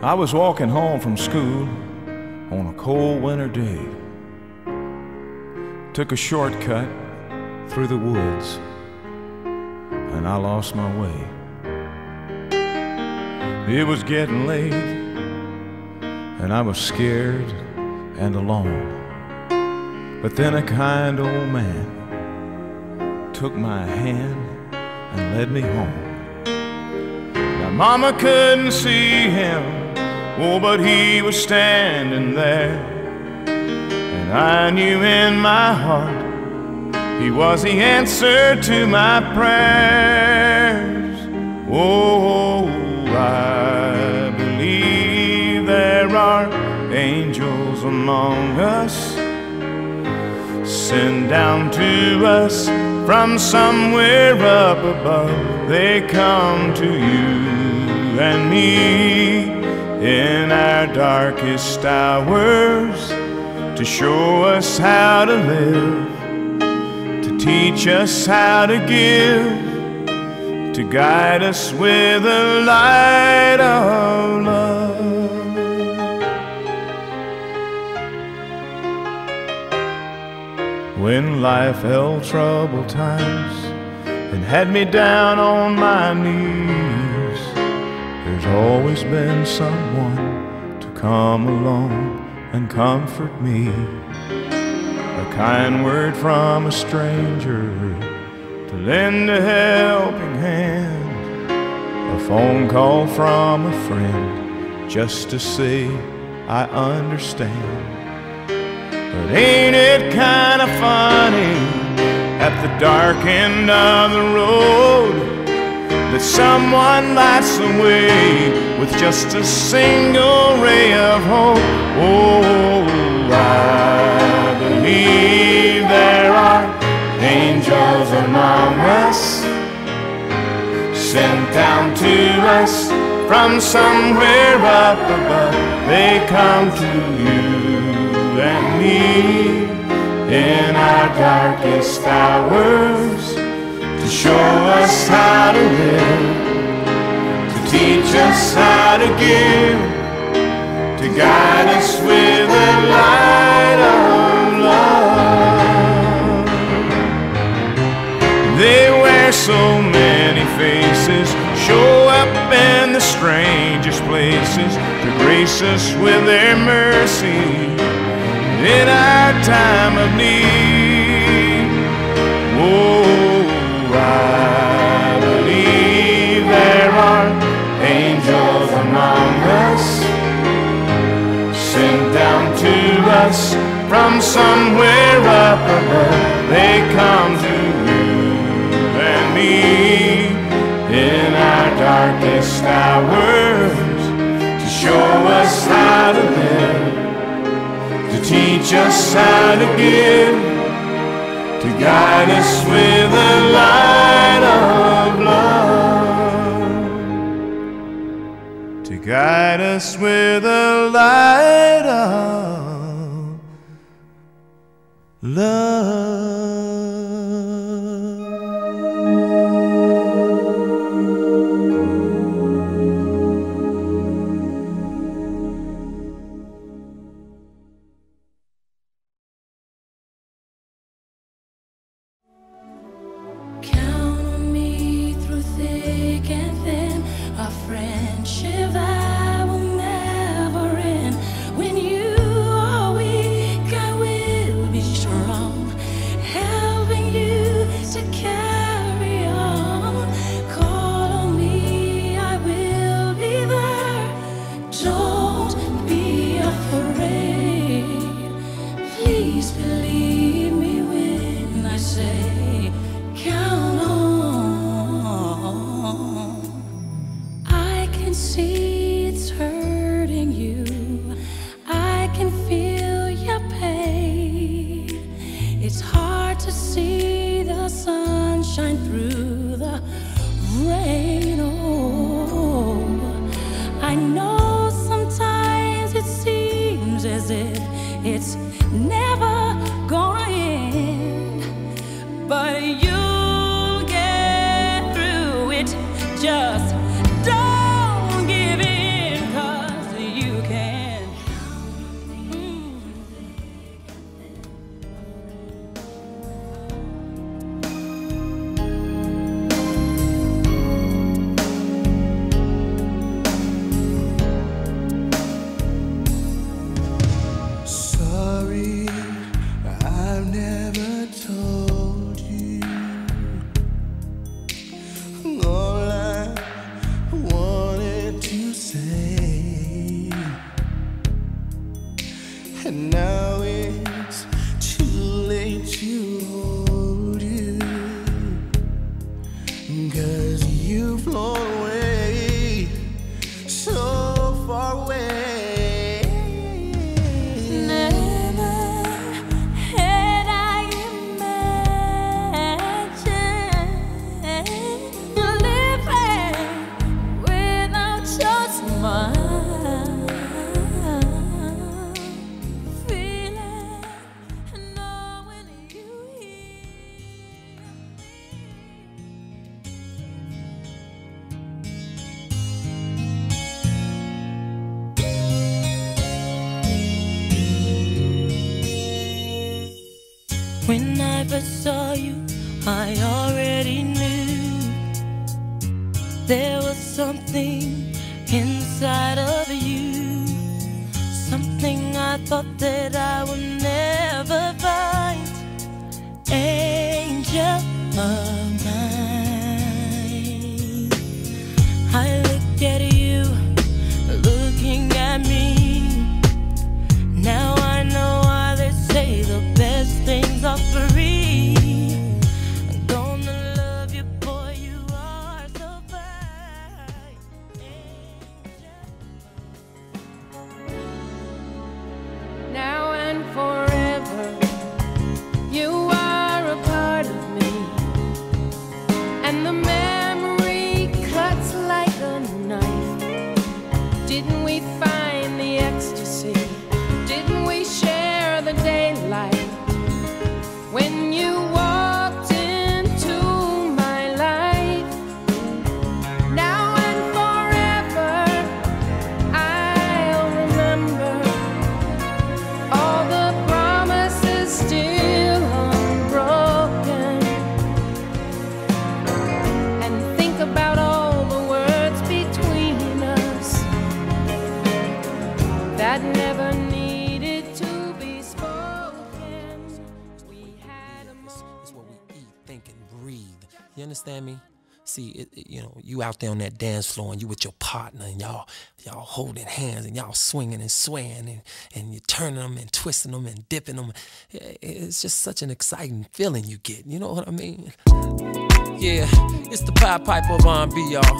I was walking home from school on a cold winter day. Took a shortcut through the woods and I lost my way. It was getting late and I was scared and alone. But then a kind old man took my hand and led me home. Now Mama couldn't see him, oh, but he was standing there. And I knew in my heart he was the answer to my prayers. Oh, I believe there are angels among us, sent down to us from somewhere up above. They come to you and me in our darkest hours to show us how to live, to teach us how to give, to guide us with the light of love. When life held troubled times and had me down on my knees, there's always been someone to come along and comfort me. A kind word from a stranger to lend a helping hand, a phone call from a friend just to say I understand. But ain't it kind of funny at the dark end of the road that someone lights the way with just a single ray of hope? Oh, I believe there are angels among us, sent down to us from somewhere up above. They come to you and me in our darkest hours to show us how to live, to teach us how to give, to guide us with the light of love. They wear so many faces, show up in the strangest places to grace us with their mercy in our time of need. Oh, I believe there are angels among us, sent down to us from somewhere up above. They come to you and me in our darkest hours to show us how to live, to teach us how to give, to guide us with the light of love, to guide us with the light of love. It's never gonna end, but you'll get through it. Just don't give in, 'cause When I first saw you, I already knew there was something inside of you, something I thought that I would never find. Angel of mine, I looked at you, looking at me. Now I know why they say the best things are free. I'm gonna love you, boy, you are so fine. Now and forever, you are a part of me, and the memory cuts like a knife. Didn't we find the ecstasy? Didn't we share the daylight? When you walked into my life, now and forever, I'll remember all the promises still unbroken, and think about all the words between us that never needed to be spoken. We had a moment. It's what we eat, think, and breathe. You understand me? See, you know, you out there on that dance floor and you with your partner and y'all holding hands and y'all swinging and swaying and you're turning them and twisting them and dipping them. It's just such an exciting feeling you get. You know what I mean? Yeah, it's the Pied Piper of R&B, y'all.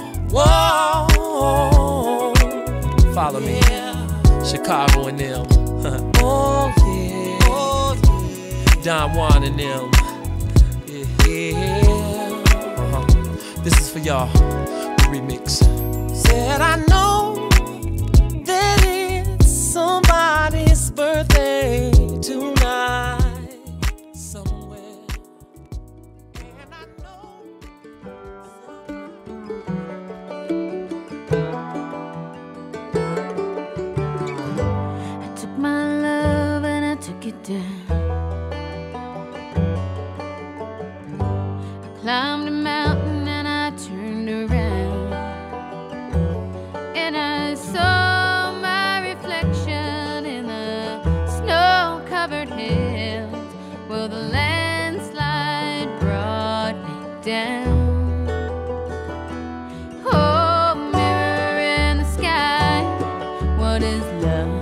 Whoa, follow me. Chicago and them. Oh yeah. Oh, yeah. Don Juan and them. Yeah. This is for y'all, the remix. Said I know that it's somebody's birthday tonight somewhere, and I know. I took my love and I took it down. I climbed a mountain and I turned around, and I saw my reflection in the snow-covered hills. Well, the landslide brought me down. Oh, mirror in the sky, what is love?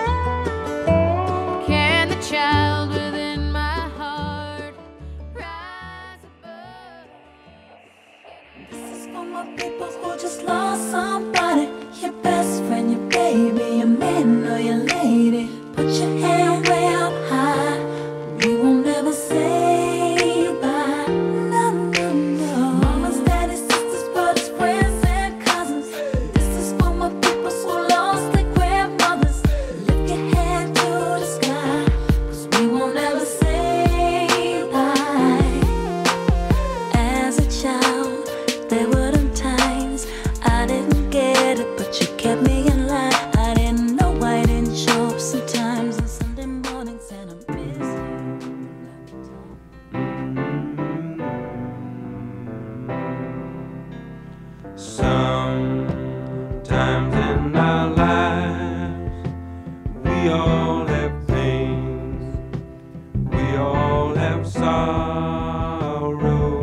Can the child within my heart rise above? This is for my people who just lost somebody. Your best friend, your baby, your man or your lady. Put your hand way up high. We won't ever say bye. No, no, no. Mamas, daddies, sisters, brothers, friends, and cousins. This is for my people who lost their grandmothers. Lift your hand to the sky, 'cause we won't ever say bye. As a child, there were them times I didn't get it, but you kept me in line. I didn't know I didn't show up sometimes on Sunday mornings, and I miss you. Sometimes in our lives, we all have pains, we all have sorrow,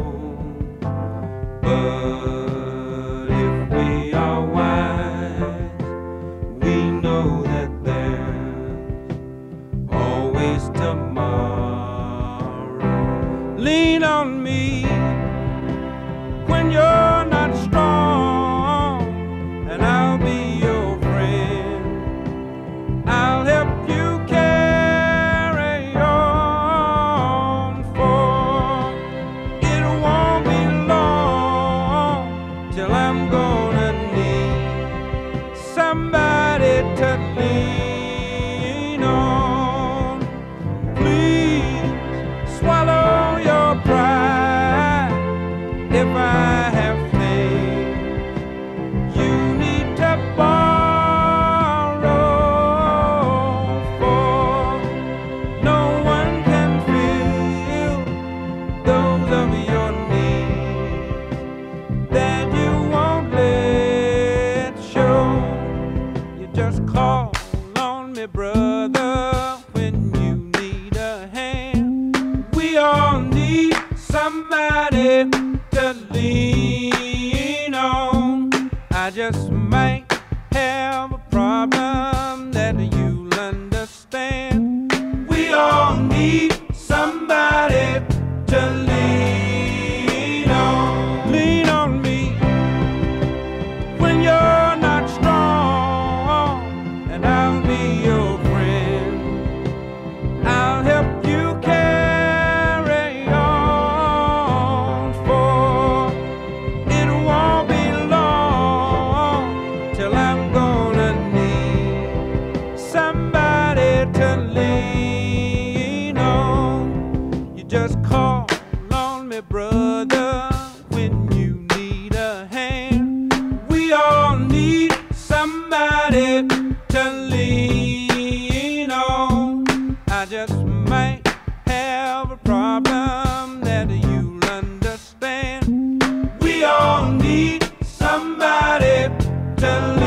but if we are wise, we know that there's always tomorrow. Lean on me when you're not strong, and I'll be your friend. I'll help you carry on, for it won't be long till I'm gonna need somebody to lean on. Please swallow your pride if I have things you need to borrow, for no one can fill I just might have a problem that you'll understand. We all need somebody to lean on. Lean on me when you're not strong, and I'll be your friend. I'll help you carry on, for it won't be long till I'm gonna need somebody to lean on. You just call on me, brother, when you need a hand. We all need somebody to lean on. I just might have a problem that you'll understand. We all need somebody to lean on.